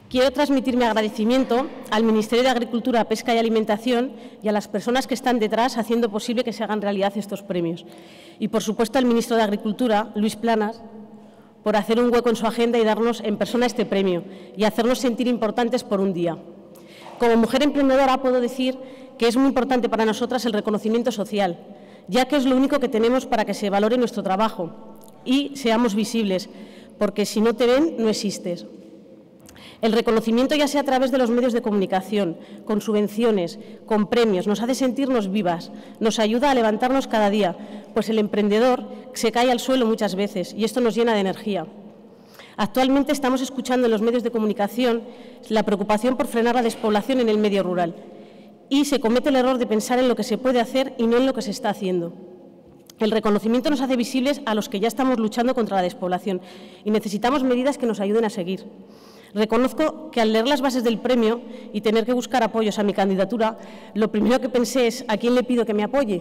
Quiero transmitir mi agradecimiento al Ministerio de Agricultura, Pesca y Alimentación y a las personas que están detrás haciendo posible que se hagan realidad estos premios. Y, por supuesto, al ministro de Agricultura, Luis Planas, por hacer un hueco en su agenda y darnos en persona este premio y hacernos sentir importantes por un día. Como mujer emprendedora puedo decir que es muy importante para nosotras el reconocimiento social, ya que es lo único que tenemos para que se valore nuestro trabajo y seamos visibles, porque si no te ven, no existes. El reconocimiento, ya sea a través de los medios de comunicación, con subvenciones, con premios, nos hace sentirnos vivas, nos ayuda a levantarnos cada día, pues el emprendedor se cae al suelo muchas veces y esto nos llena de energía. Actualmente estamos escuchando en los medios de comunicación la preocupación por frenar la despoblación en el medio rural y se comete el error de pensar en lo que se puede hacer y no en lo que se está haciendo. El reconocimiento nos hace visibles a los que ya estamos luchando contra la despoblación y necesitamos medidas que nos ayuden a seguir. Reconozco que al leer las bases del premio y tener que buscar apoyos a mi candidatura, lo primero que pensé es ¿a quién le pido que me apoye?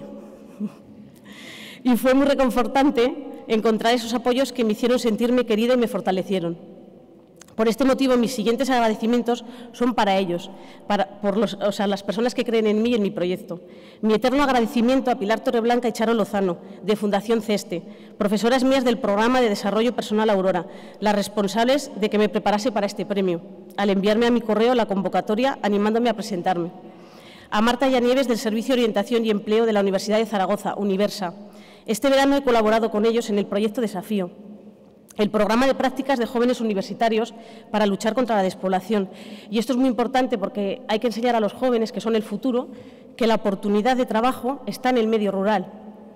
Y fue muy reconfortante encontrar esos apoyos que me hicieron sentirme querida y me fortalecieron. Por este motivo, mis siguientes agradecimientos son para ellos, las personas que creen en mí y en mi proyecto. Mi eterno agradecimiento a Pilar Torreblanca y Charo Lozano, de Fundación CESTE, profesoras mías del Programa de Desarrollo Personal Aurora, las responsables de que me preparase para este premio, al enviarme a mi correo la convocatoria animándome a presentarme. A Marta Yanieves, del Servicio de Orientación y Empleo de la Universidad de Zaragoza, Universa. Este verano he colaborado con ellos en el proyecto Desafío, el programa de prácticas de jóvenes universitarios para luchar contra la despoblación. Y esto es muy importante porque hay que enseñar a los jóvenes, que son el futuro, que la oportunidad de trabajo está en el medio rural.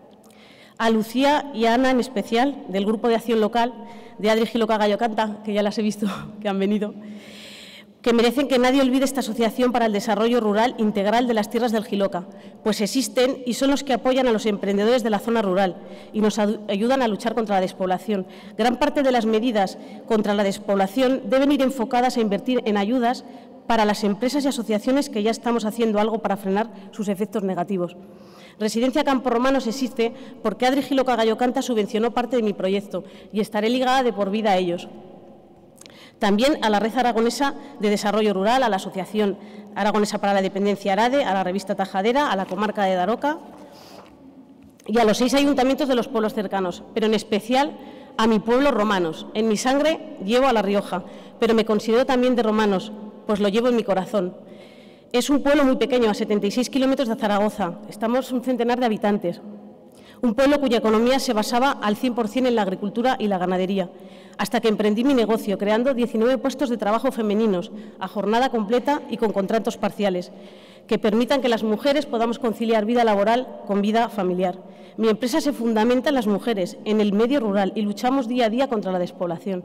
A Lucía y a Ana, en especial, del Grupo de Acción Local, de Adri Giloca Gallo Canta, que ya las he visto que han venido, que merecen que nadie olvide esta Asociación para el Desarrollo Rural Integral de las Tierras del Giloca, pues existen y son los que apoyan a los emprendedores de la zona rural y nos ayudan a luchar contra la despoblación. Gran parte de las medidas contra la despoblación deben ir enfocadas a invertir en ayudas para las empresas y asociaciones que ya estamos haciendo algo para frenar sus efectos negativos. Residencia Campo Romanos existe porque Adri Giloca Gallo Canta subvencionó parte de mi proyecto y estaré ligada de por vida a ellos. También a la Red Aragonesa de Desarrollo Rural, a la Asociación Aragonesa para la Dependencia ARADE, a la revista Tajadera, a la comarca de Daroca y a los 6 ayuntamientos de los pueblos cercanos, pero en especial a mi pueblo, Romanos. En mi sangre llevo a La Rioja, pero me considero también de Romanos, pues lo llevo en mi corazón. Es un pueblo muy pequeño, a 76 kilómetros de Zaragoza. Estamos un centenar de habitantes. Un pueblo cuya economía se basaba al 100% en la agricultura y la ganadería, hasta que emprendí mi negocio, creando 19 puestos de trabajo femeninos, a jornada completa y con contratos parciales, que permitan que las mujeres podamos conciliar vida laboral con vida familiar. Mi empresa se fundamenta en las mujeres, en el medio rural, y luchamos día a día contra la despoblación.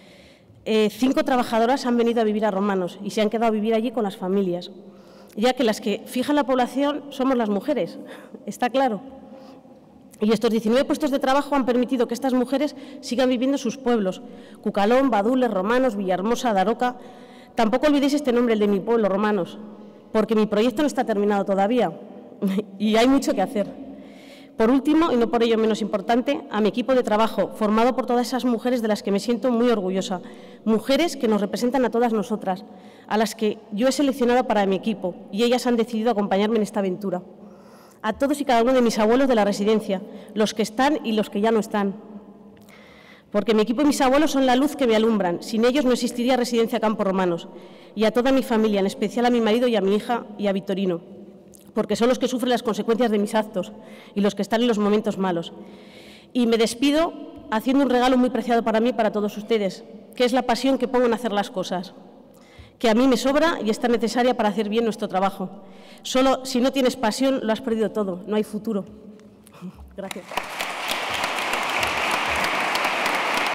5 trabajadoras han venido a vivir a Romanos y se han quedado a vivir allí con las familias, ya que las que fijan la población somos las mujeres, está claro. Y estos 19 puestos de trabajo han permitido que estas mujeres sigan viviendo en sus pueblos, Cucalón, Badules, Romanos, Villahermosa, Daroca. Tampoco olvidéis este nombre, el de mi pueblo, Romanos, porque mi proyecto no está terminado todavía y hay mucho que hacer. Por último, y no por ello menos importante, a mi equipo de trabajo, formado por todas esas mujeres de las que me siento muy orgullosa, mujeres que nos representan a todas nosotras, a las que yo he seleccionado para mi equipo y ellas han decidido acompañarme en esta aventura. A todos y cada uno de mis abuelos de la residencia, los que están y los que ya no están. Porque mi equipo y mis abuelos son la luz que me alumbran. Sin ellos no existiría Residencia Campo Romanos. Y a toda mi familia, en especial a mi marido y a mi hija y a Victorino, porque son los que sufren las consecuencias de mis actos y los que están en los momentos malos. Y me despido haciendo un regalo muy preciado para mí y para todos ustedes, que es la pasión que pongo en hacer las cosas, que a mí me sobra y está necesaria para hacer bien nuestro trabajo. Solo si no tienes pasión lo has perdido todo, no hay futuro. Gracias.